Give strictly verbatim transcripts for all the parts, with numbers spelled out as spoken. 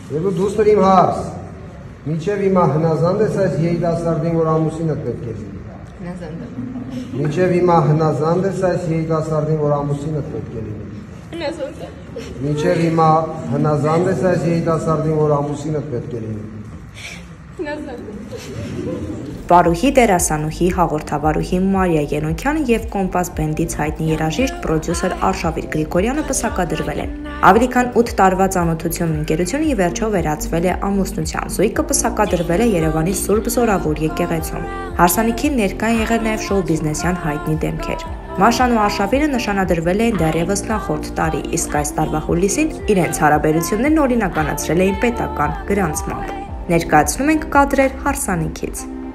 Եվ դու դուստր իմ հարս, միջև հիմա հնազանդ ես այս երիտասարդին, որ ամուսինդ պետք է լինի։ Հնազանդ եմ։ Միջև հիմա հնազանդ ես այս երիտասարդին, որ ամուսինդ պետք է լինի։ Հնազանդ եմ։ Միջև հիմա հնազանդ ես այս երիտասարդին, որ ամուսինդ պետք է լինի։ Հնազանդ եմ։ Վարուհի, դերասանուհի, հաղորդավարուհի Մարիա Yenokyanը եւ կոմպաս բենդից հայտնի երաժիշտ պրոդյուսեր Արշավիր Գրիգորյանը պսակադրվել են։ Ավելի քան ութ տարվա ծանոթությունն ընկերությունը ի վերջո վերածվել է ամուսնության։ Զույգը պսակադրվել է Երեւանի Սուրբ Զորավոր եկեղեցում։ Հարսանիքին ներկա են եղել նաեւ շոուբիզնեսյան հայտնի դեմքեր։ Մաշան ու Արշավիրը նշանադրվել էին դեռևս նախորդ տարի, իսկ այս տարվա հուլիսին իրենց հարաբերություններն օրինականացրել էին պետական գրանցմամբ։ Ներկայացնում ենք կադրեր Հարսանիքից։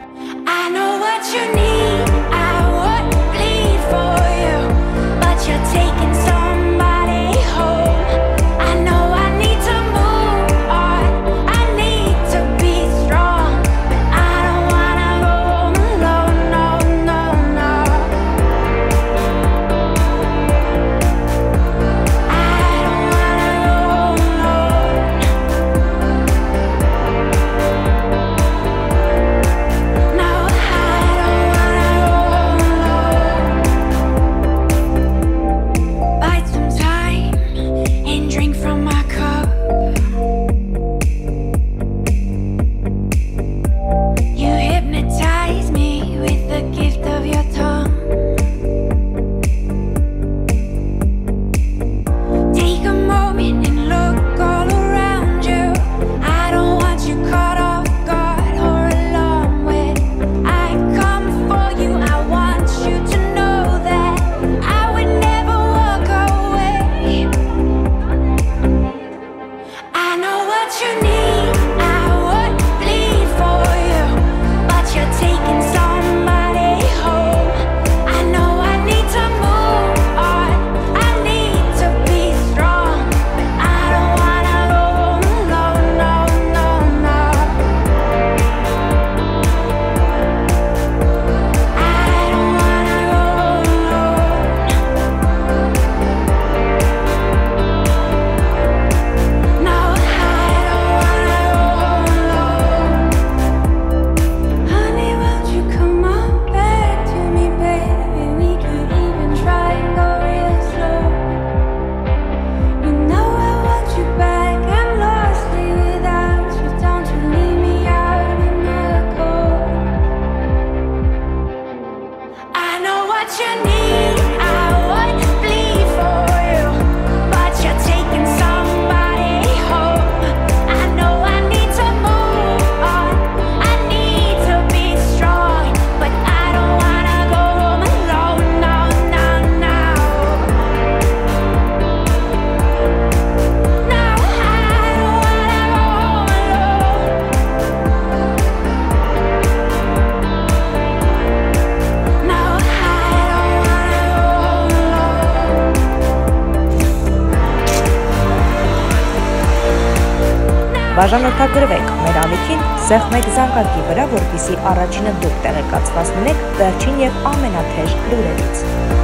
Բաժանորդագրվեք մեր ալիքին սեղմ մեկ զանգակի վրա, որպեսզի առաջինը դուք տեղեկացված լինեք վերջին եւ ամենաթեժ լուրերից։